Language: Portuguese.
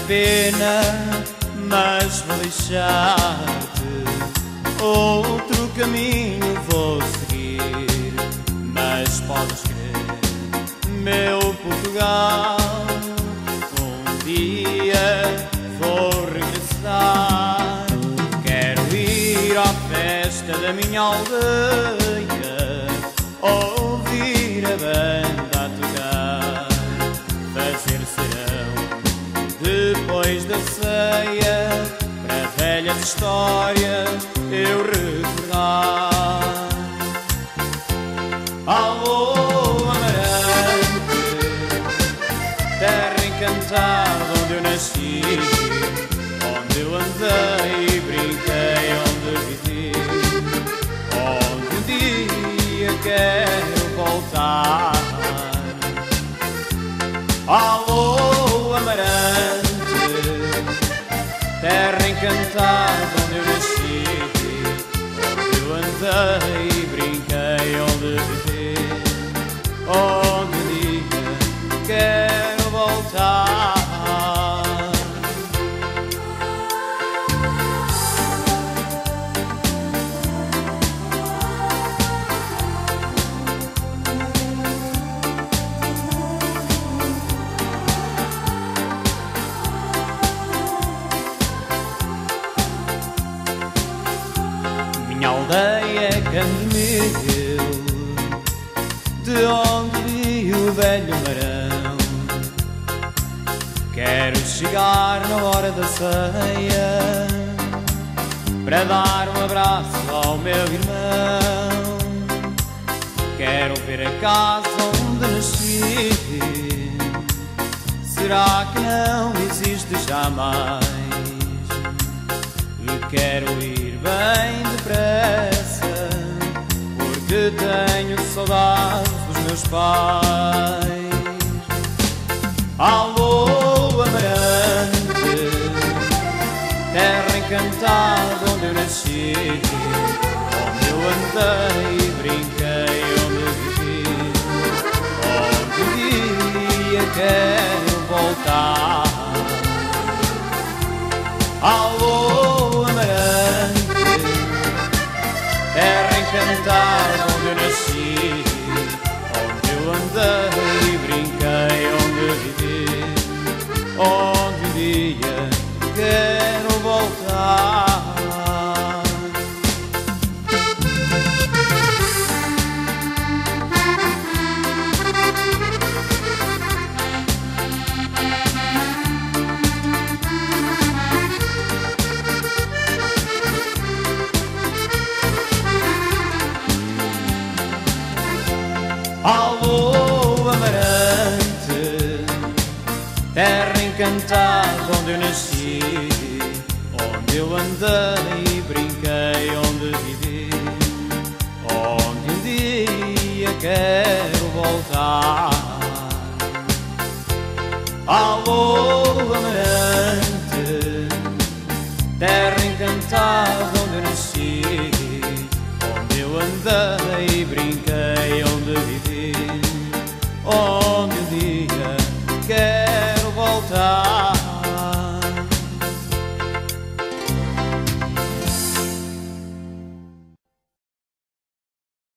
pena, mas vou deixar-te. Outro caminho vou seguir, mas podes crer, meu Portugal, um dia vou regressar. Quero ir à festa da minha aldeia, ouvir a banda a tocar, fazer serão depois da ceia, para velhas histórias eu recordar. Alô, Amarante, terra encantada onde eu nasci, onde eu andei e brinquei, onde vivi, onde um dia quero voltar. Alô, Amarante, terra encantada onde eu nasci, onde eu andei e brinquei, onde vivi, onde um dia quero voltar. Minha aldeia é Candemil, de onde vi o velho Marão. Quero chegar na hora da ceia, para dar um abraço ao meu irmão. Quero ver a casa onde nasci, será que não existe jamais? Quero ir bem depressa, porque tenho saudades dos meus pais. Alô, Amarante, terra encantada onde eu nasci, onde eu andei e brinquei, onde vivi, onde um dia quero voltar. Alô, Amarante, terra encantada onde eu nasci, onde eu andei e brinquei, onde vivi, onde um dia quero voltar. Alô, Amarante, terra encantada onde eu nasci, onde eu andei e brinquei, onde vivi, onde um dia quero voltar.